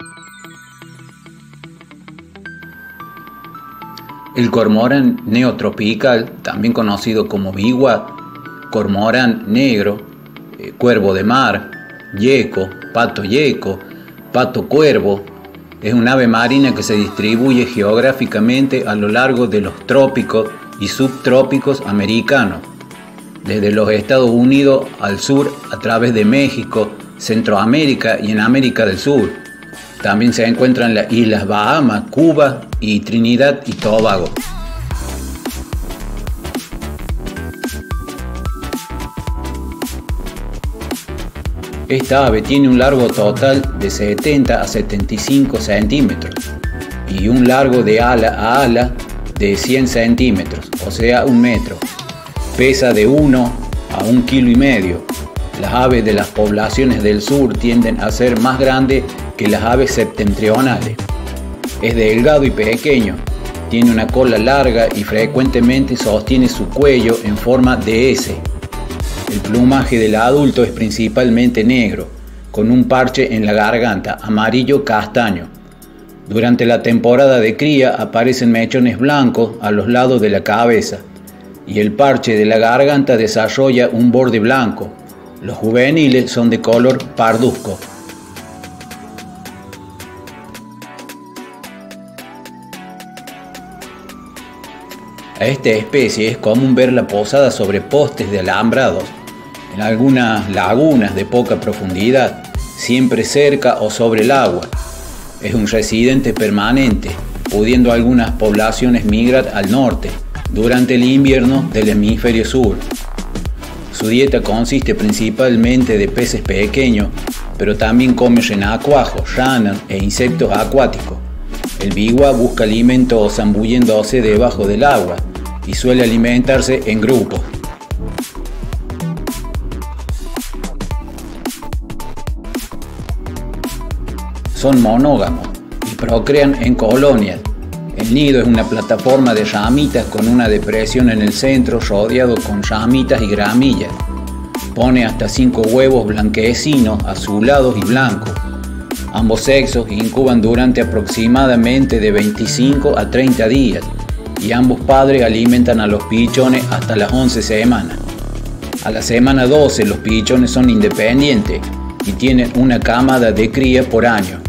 El cormorán neotropical, también conocido como biwa, cormorán negro, cuervo de mar, yeco, pato cuervo, es un ave marina que se distribuye geográficamente a lo largo de los trópicos y subtrópicos americanos, desde los Estados Unidos al sur a través de México, Centroamérica y en América del Sur. También se encuentran las Islas Bahamas, Cuba y Trinidad y Tobago. Esta ave tiene un largo total de 70 a 75 centímetros y un largo de ala a ala de 100 centímetros, o sea, 1 metro. Pesa de 1 a 1,5 kilos. Las aves de las poblaciones del sur tienden a ser más grandes que las aves septentrionales. Es delgado y pequeño, tiene una cola larga y frecuentemente sostiene su cuello en forma de S. El plumaje del adulto es principalmente negro, con un parche en la garganta amarillo castaño. Durante la temporada de cría aparecen mechones blancos a los lados de la cabeza y el parche de la garganta desarrolla un borde blanco. Los juveniles son de color parduzco. A esta especie es común verla posada sobre postes de alambrados, en algunas lagunas de poca profundidad, siempre cerca o sobre el agua. Es un residente permanente, pudiendo algunas poblaciones migrar al norte durante el invierno del hemisferio sur. Su dieta consiste principalmente de peces pequeños, pero también come renacuajos, ranas e insectos acuáticos. El biwa busca alimento zambulléndose debajo del agua y suele alimentarse en grupos. Son monógamos y procrean en colonias. El nido es una plataforma de ramitas con una depresión en el centro rodeado con ramitas y gramillas. Pone hasta 5 huevos blanquecinos, azulados y blancos. Ambos sexos incuban durante aproximadamente de 25 a 30 días y ambos padres alimentan a los pichones hasta las 11 semanas. A la semana 12 los pichones son independientes y tienen una camada de cría por año.